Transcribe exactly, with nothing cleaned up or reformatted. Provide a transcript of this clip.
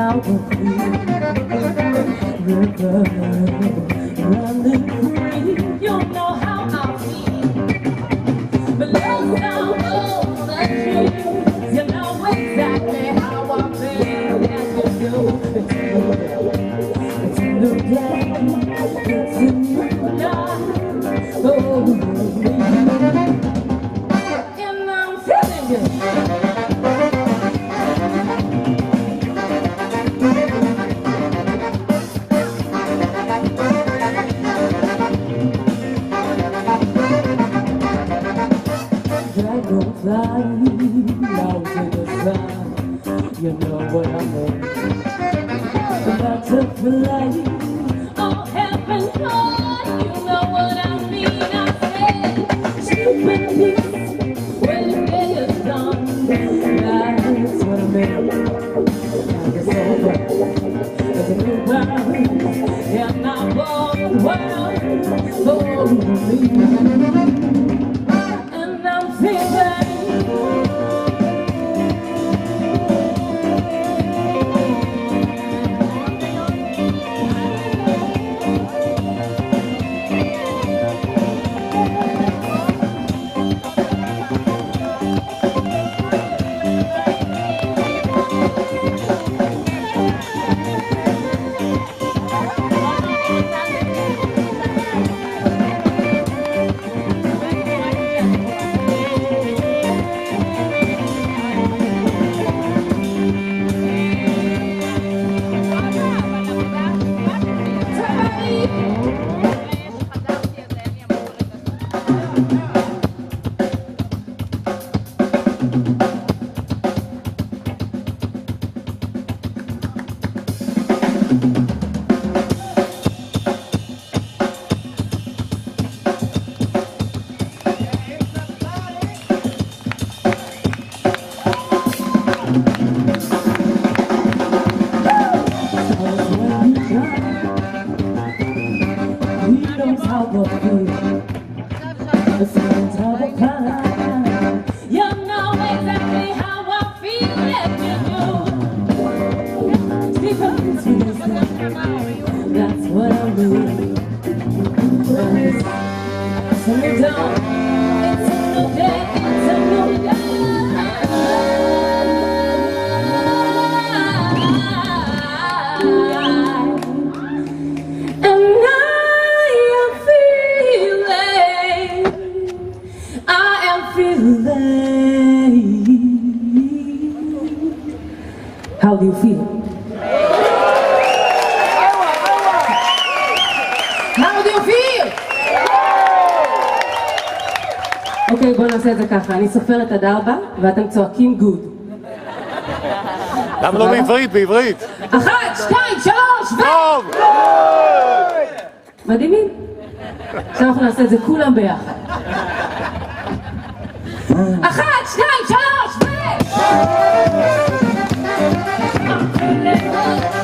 how I feel. River running free, you know how I feel. But let's not hold the truth. You know exactly how I feel. Yes, you do. It's a new day. It's a new life. Oh, and I'm feeling good. Fly out to the sun, you know what I mean. Butterfly, oh heaven, Lord, you know what I mean. I said, sleep in peace when the day is done. That's what I mean. Now it's over, there's a new world, and I want the world for me. And I'm feeling how I feel. The signs how I find. You know exactly how I feel. Let me know. Deeper into this thing. That's what I mean. So you don't. It's a new day. It's a new day. How do you feel? How do you feel? אוקיי, בואו נעשה את זה ככה. אני סופרת עד ארבע, ואתם צועקים גוד. למה לא בעברית? בעברית. אחת, שתיים, שלוש, ו... טוב! מדהימים? עכשיו אנחנו נעשה את זה כולם ביחד. אחת, שתיים, שלוש, ו...